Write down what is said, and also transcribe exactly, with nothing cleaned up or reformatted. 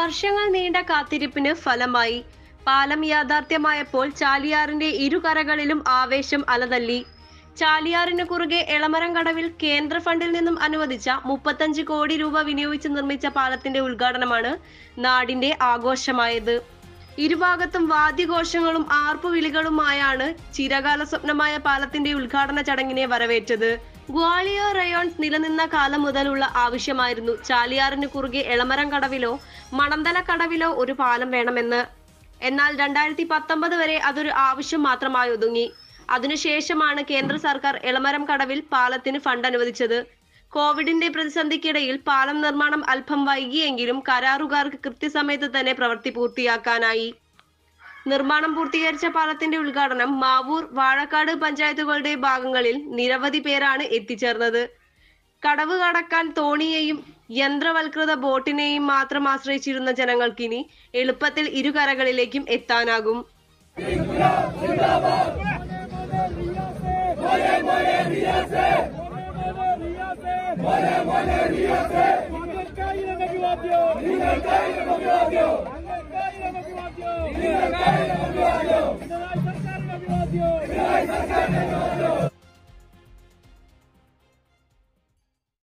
വർഷങ്ങൾ നീണ്ട കാത്തിരിപ്പിന് ഫലമായി. പാലം യാഥാർത്ഥ്യമായപ്പോൾ ചാലിയാറിന്റെ ഇരുകരകളിലും ആവേശം അലതല്ലി. ചാലിയാറിന് കുറുകെ എളമരം കടവിൽ കേന്ദ്ര ഫണ്ടിൽ നിന്നും അനുവദിച്ച മുപ്പത്തഞ്ച് കോടി രൂപ വിനിയോഗിച്ച് നിർമ്മിച്ച പാലത്തിന്റെ ഉദ്ഘാടനമാണ് നാടിന്റെ ആഘോഷമായത്. ഇരുഭാഗത്തും വാദ്യഘോഷങ്ങളും ആർപ്പുവിളികളുമായാണ് ചിരകാല സ്വപ്നമായ പാലത്തിന്റെ ഉദ്ഘാടന ചടങ്ങിനെ വരവേറ്റത്. ഗ്വാളിയോർ റയോൺസ് നിലനിന്ന കാലം മുതലുള്ള ആവശ്യമായിരുന്നു ചാലിയാറിന് കുറുകെ എളമരം കടവിലോ മണന്തല കടവിലോ ഒരു പാലം വേണമെന്ന്. എന്നാൽ രണ്ടായിരത്തി പത്തൊമ്പത് വരെ അതൊരു ആവശ്യം മാത്രമായി ഒതുങ്ങി. അതിനുശേഷമാണ് കേന്ദ്ര സർക്കാർ എളമരം കടവിൽ പാലത്തിന് ഫണ്ട് അനുവദിച്ചത്. കോവിഡിന്റെ പ്രതിസന്ധിക്കിടയിൽ പാലം നിർമ്മാണം അല്പം വൈകിയെങ്കിലും കരാറുകാർക്ക് കൃത്യസമയത്ത് തന്നെ പ്രവൃത്തി പൂർത്തിയാക്കാനായി. നിർമ്മാണം പൂർത്തീകരിച്ച പാലത്തിന്റെ ഉദ്ഘാടനം മാവൂർ, വാഴക്കാട് പഞ്ചായത്തുകളുടെ ഭാഗങ്ങളിൽ നിരവധി പേരാണ് എത്തിച്ചേർന്നത്. കടവ് കടക്കാൻ തോണിയെയും യന്ത്രവൽകൃത ബോട്ടിനെയും മാത്രം ആശ്രയിച്ചിരുന്ന ജനങ്ങൾക്കിനി എളുപ്പത്തിൽ ഇരുകരകളിലേക്കും എത്താനാകും. സർക്കാരിന്റെ